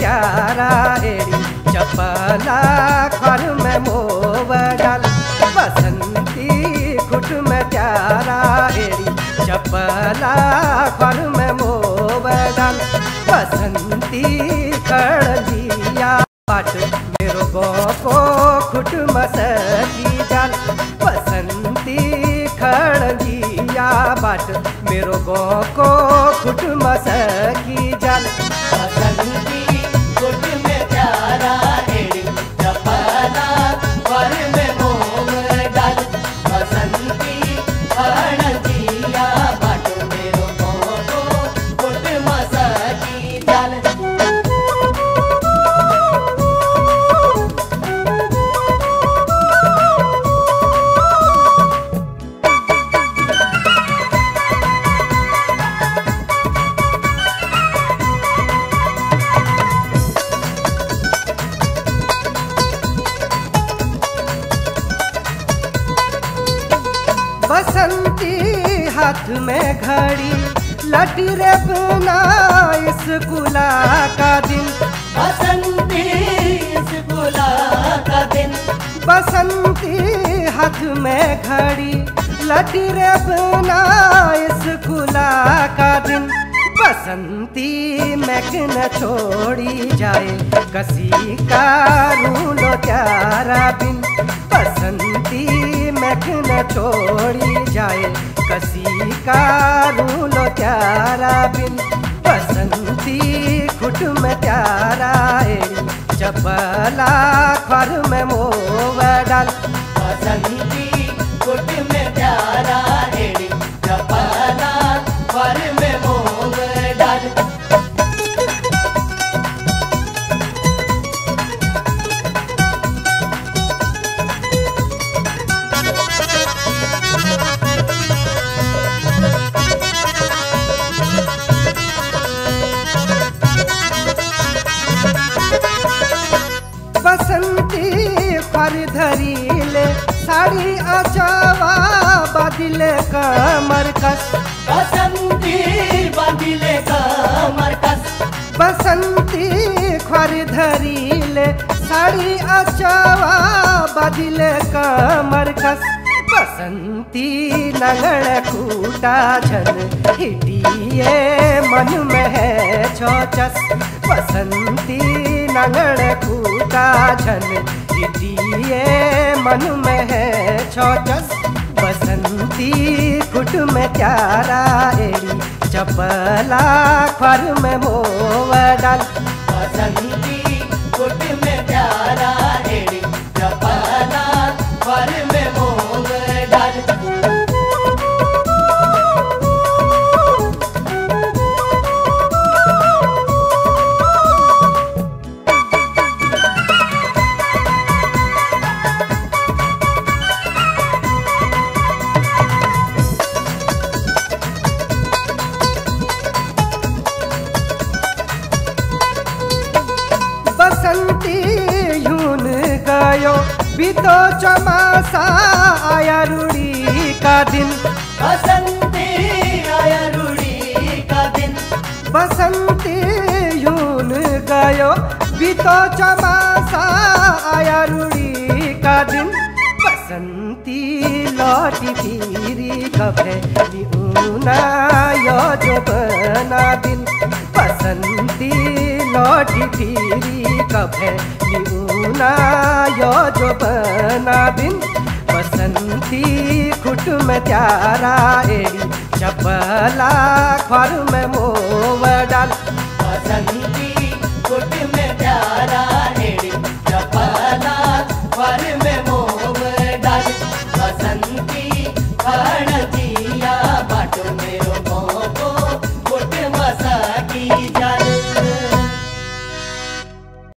त्यारा एड़ी चपला खर में मोव डाल बसंती खुट में त्यारा एड़ी चपला खर में मोव डाल बसंती खड़जिया बाट मेरो को खुट मसकी जाल बसंती खड़जिया बाट मेरो को खुट मसकी जाल बसंती खुट में प्यारा एड़ी चपला खर में मोव डाल बसंती खड़जिया बाट मेरो को खुट मसकी जाल। बसंती हाथ में घड़ी लटी रे बिना स्कूला का दिन बसंती स्कूला का दिन बसंती हाथ में घड़ी लटी रे बिना स्कूला का दिन बसंती मैक न छोड़ी जाए कसी का रूलो प्यारा बिन बसंती मैक न छोड़ी जाए कसी का रूलो प्यारा बिन बसंती खुट में प्यारा एड़ी चपला खर में मोव डाल बसंती खुट में प्यारा एड़ी चपला खर में मोव डाल। बसंती खर धरीले साड़ी अचावा बदले कमर कस बसंती बंदिले कमर कस बसंती खर धरीले साड़ी अचावा बदले कमर कस बसंती नगड़ कूटा छन हिटिए मन में है छोचस बसंती नगड़ कूटा छन हिटिए मन में है छोचस बसंती खुट में प्यारा एड़ी चपला खर में मोव डाल बसंती खुट में प्यारा एड़ी चपला खर में मोव डाल। बसंती यून गयो बीतो चमासा आया रूड़ी का दिन बसंती आया रूड़ी का दिन बसंती यून गयो बीतो चमासा आया रूड़ी का दिन बसंती लौटी फिरी कभे ऊना यो जो बना दिन बसंती लौटी फिरी कभे ऊना यो जो बना दिन बसंती खुट में प्यारा एड़ी चपला खर में मोव डाल बसंती